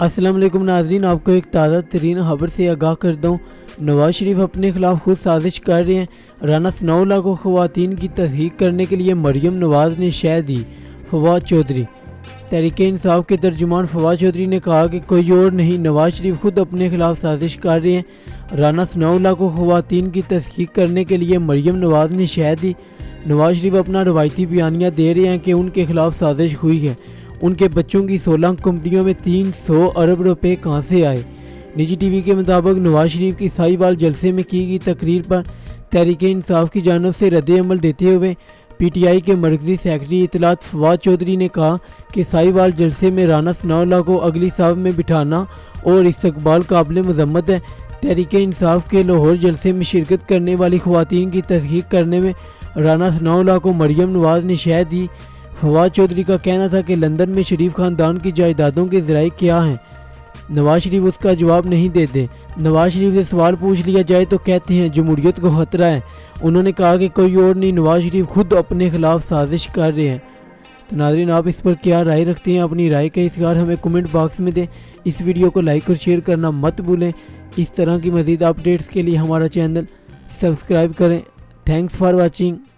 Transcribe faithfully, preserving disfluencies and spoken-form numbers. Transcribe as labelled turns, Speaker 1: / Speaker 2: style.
Speaker 1: अस्सलाम वालेकुम नाज़रीन, आपको एक ताज़ा तरीन खबर से आगाह करता हूँ। नवाज शरीफ अपने खिलाफ खुद साजिश कर रहे हैं। राना सनाउल्लाह को ख़वातीन की तस्दीक करने के लिए मरियम नवाज़ ने शह दी। फवाद चौधरी। तहरीक इंसाफ के तर्जुमान फवाद चौधरी ने कहा कि कोई और नहीं, नवाज शरीफ खुद अपने खिलाफ साजिश कर रहे हैं। राना सनाउल्लाह को ख़वातीन की तस्दीक करने के लिए मरियम नवाज़ ने शह दी। नवाज शरीफ अपना रवायती बयानिया दे रहे हैं कि उनके खिलाफ साजिश हुई है। उनके बच्चों की सोलह कंपनियों में तीन सौ अरब रुपए कहाँ से आए। निजी टीवी के मुताबिक नवाज शरीफ की साहिवाल जलसे में की गई तकरीर पर तहरीक इंसाफ की जानब से रद्द अमल देते हुए पीटीआई के मरकजी सेक्रेटरी इत्तलात फवाद चौधरी ने कहा कि साहिवाल जलसे में राना सनाउल्लाह को अगली साहब में बिठाना और इस्तकबाल काबिल मजम्मत है। तहरीक इंसाफ के लाहौर जलसे में शिरकत करने वाली ख़वातीन की तस्दीक करने में राना सनाउल्लाह को मरियम नवाज़ ने शह दी। फवाद चौधरी का कहना था कि लंदन में शरीफ ख़ानदान की जायदादों के ज़राए क्या हैं। नवाज शरीफ उसका जवाब नहीं देते। नवाज शरीफ से सवाल पूछ लिया जाए तो कहते हैं जमहूरियत को ख़तरा है। उन्होंने कहा कि कोई और नहीं, नवाज शरीफ खुद अपने खिलाफ साजिश कर रहे हैं। तो नाज़रीन, आप इस पर क्या राय रखते हैं? अपनी राय का इज़हार हमें कमेंट बॉक्स में दें। इस वीडियो को लाइक और शेयर करना मत भूलें। इस तरह की मज़ीद अपडेट्स के लिए हमारा चैनल सब्सक्राइब करें। Thanks for watching.